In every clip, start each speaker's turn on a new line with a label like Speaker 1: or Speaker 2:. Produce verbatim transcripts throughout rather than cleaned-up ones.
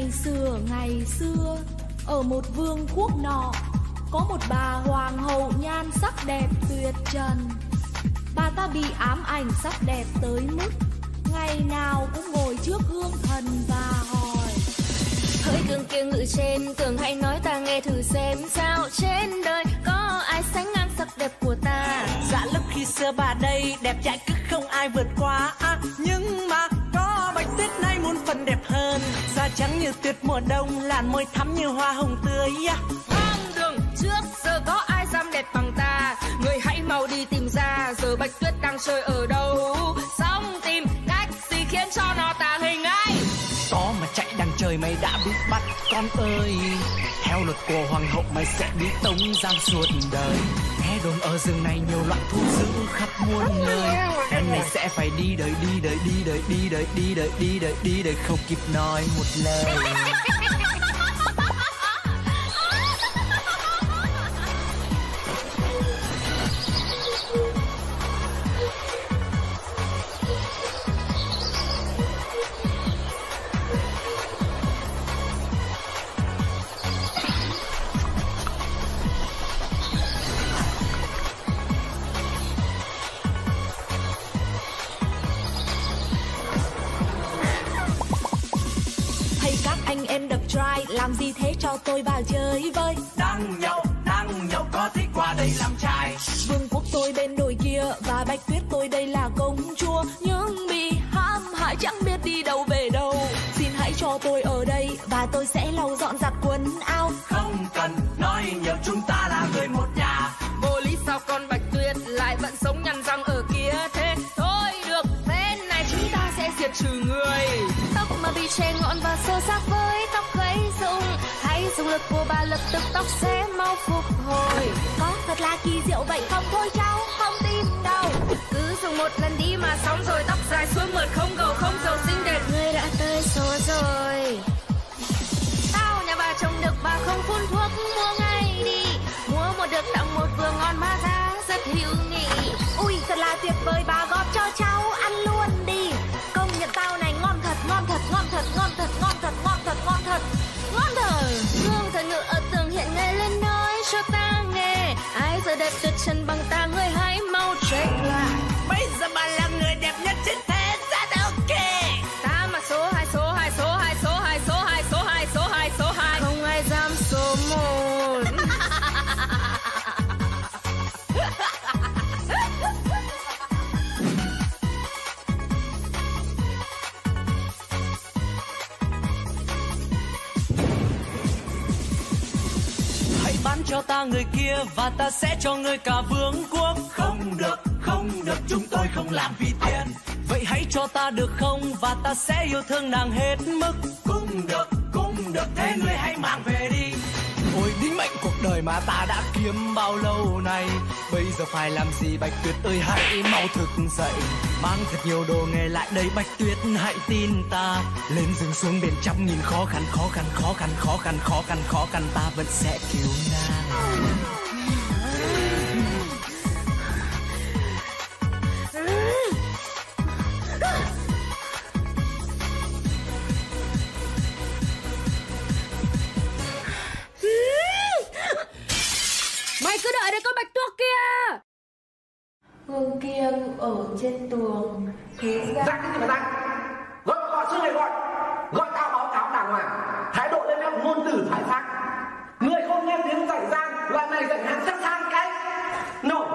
Speaker 1: Ngày xưa ngày xưa, ở một vương quốc nọ, có một bà hoàng hậu nhan sắc đẹp tuyệt trần. Bà ta bị ám ảnh sắc đẹp tới mức ngày nào cũng ngồi trước gương thần và hỏi:
Speaker 2: hỡi cương kia ngự trên, tưởng hãy nói ta nghe thử xem, sao trên đời có ai sánh ngang sắc đẹp của ta.
Speaker 3: Dạ lúc khi xưa bà đây đẹp trai cứ không ai vượt qua, à, nhưng mà có Bạch Tuyết nay muôn phần đẹp hơn. Da trắng như tuyết mùa đông, làn môi thắm như hoa hồng tươi.
Speaker 2: Hoang đường, trước giờ có ai dám đẹp bằng ta, người hãy mau đi tìm ra, giờ Bạch Tuyết đang chơi ở đâu, xong tìm cách gì khiến cho nó tàng hình ấy.
Speaker 3: Có mà chạy đằng trời mày đã bị bắt con ơi, theo luật của hoàng hậu mày sẽ bị tống giam suốt đời. Nghe đồn ở rừng này nhiều loại thú dữ khắp muôn nơi, em này sẽ phải đi đời đi đời đi đời đi đời đi đời đi đời đi đời không kịp nói một lời.
Speaker 1: Anh em đập try, làm gì thế cho tôi vào chơi với.
Speaker 3: Đang nhậu, đang nhậu có thích qua đây làm trai.
Speaker 1: Vương quốc tôi bên đồi kia và Bạch Tuyết tôi đây là công chúa, nhưng bị hãm hại chẳng biết đi đâu về đâu. Xin hãy cho tôi ở đây và tôi sẽ lau dọn giặt quần áo.
Speaker 3: Không cần nói nhiều, chúng ta là người một nhà.
Speaker 2: Vô lý sao con Bạch Tuyết lại vẫn sống nhăn răng ở kia thế. Thôi được, thế này chúng ta sẽ diệt trừ người. Tóc mà bị che ngọn và xô xát với tóc gãy rụng, hãy dùng lực của bà lập tức tóc sẽ mau phục hồi.
Speaker 1: Có thật là kỳ diệu vậy không thôi cháu không tin đâu.
Speaker 2: Cứ dùng một lần đi mà xong rồi, tóc dài xuống mượt không gầu không dầu xinh đẹp. Người đã tới số rồi. Tao nhà bà trồng được bà không phun thuốc, mua ngay đi. Mua một được tặng một vừa ngon mà giá rất hữu nghị.
Speaker 1: Ui thật là tuyệt vời, bà góp cho cháu ăn luôn đi. Công nhận tao này ngon thật, ngon thật, ngon thật, ngon thật, ngon thật, ngon thật, ngon thật, ngon thật.
Speaker 2: Gương thần ngự ở tường hiện ngay lên nói cho ta nghe, ai giờ đẹp tuyệt trần bằng ta, người hãy mau check lại.
Speaker 3: Bây giờ bà là người đẹp nhất trên thế gian, ok.
Speaker 2: Ta mặc số hai, số hai, số hai, số hai, số hai, số hai, số hai, số hai, không ai dám số một.
Speaker 3: Bán cho ta người kia và ta sẽ cho người cả vương quốc. Không được, không được, chúng tôi không làm vì tiền. Vậy hãy cho ta được không và ta sẽ yêu thương nàng hết mức. Cũng được, cũng được, thế người hãy mang về đi. Ôi đính mệnh cuộc đời mà ta đã kiếm bao lâu nay, bây giờ phải làm gì Bạch Tuyết ơi, hãy mau thực dậy. Mang thật nhiều đồ nghề lại đây Bạch Tuyết, hãy tin ta. Lên rừng xuống biển trăm nghìn khó khăn, khó khăn, khó khăn, khó khăn, khó khăn, khó khăn, ta vẫn sẽ cứu nàng.
Speaker 2: Mày cứ đợi đấy con Bạch Tuộc kia.
Speaker 1: Gương kia ở trên tường, thế ra...
Speaker 4: Dặn cái gì mà dặn? Gọi gọi suốt ngày gọi. Gọi tao báo cáo đàng hoàng. Thái độ lên phép ngôn từ thoái thác. Người không nghe tiếng rảnh rang, loại này rảnh hàng sắp sang cái. Nổ.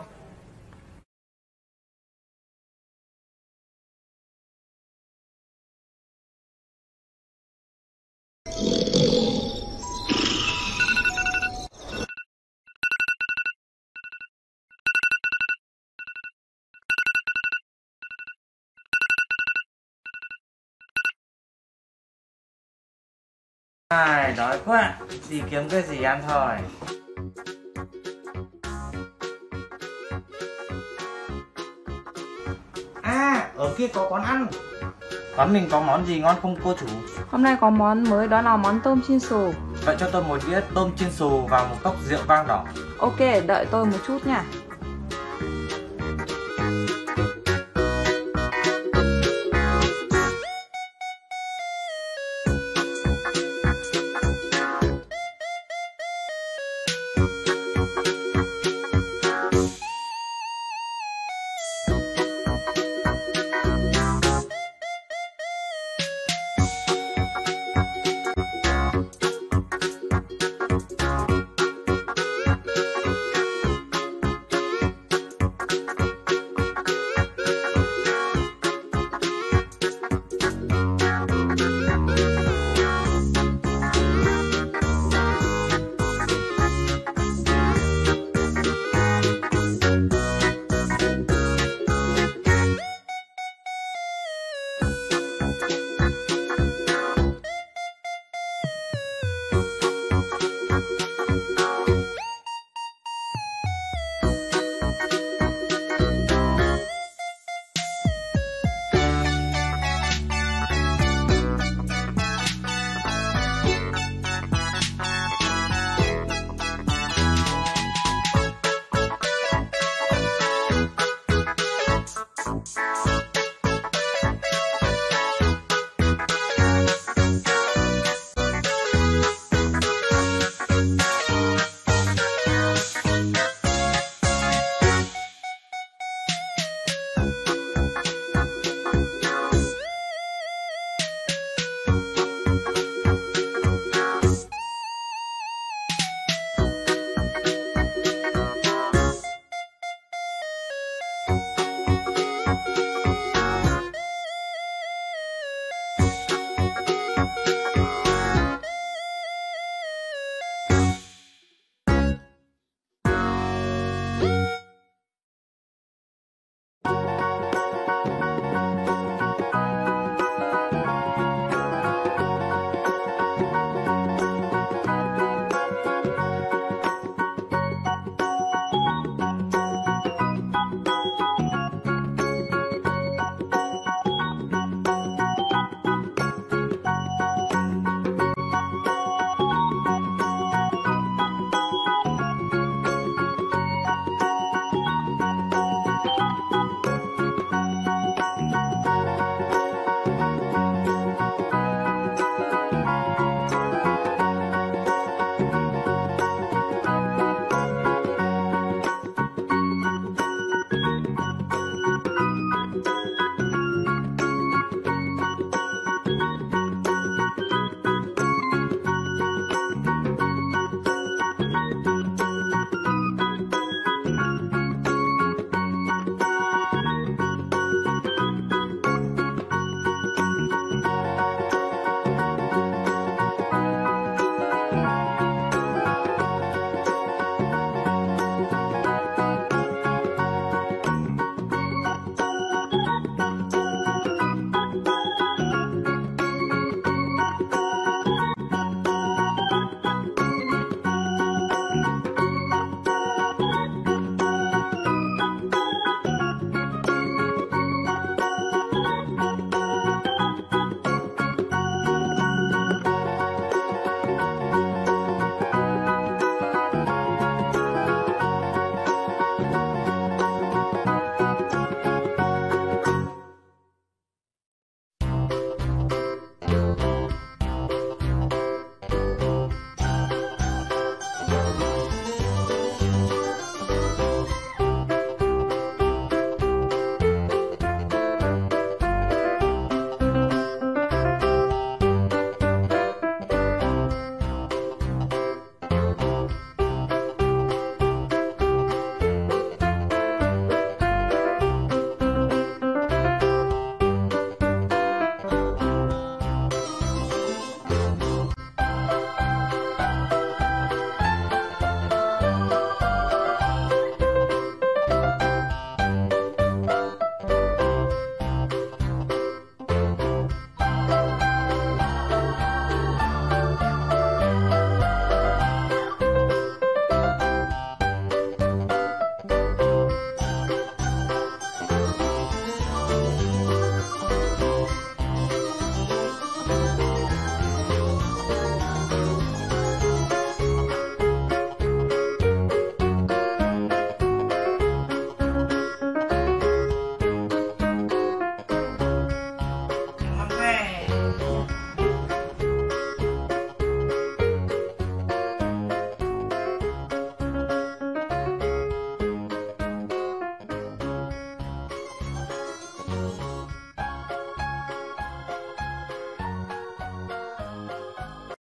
Speaker 5: Ai, đói quá, đi kiếm cái gì ăn thôi. À, ở kia có quán ăn. Quán mình có món gì ngon không cô chủ?
Speaker 6: Hôm nay có món mới, đó là món tôm chiên xù.
Speaker 5: Vậy cho tôi một đĩa tôm chiên xù và một cốc rượu vang đỏ.
Speaker 6: Ok, đợi tôi một chút nha. nhé.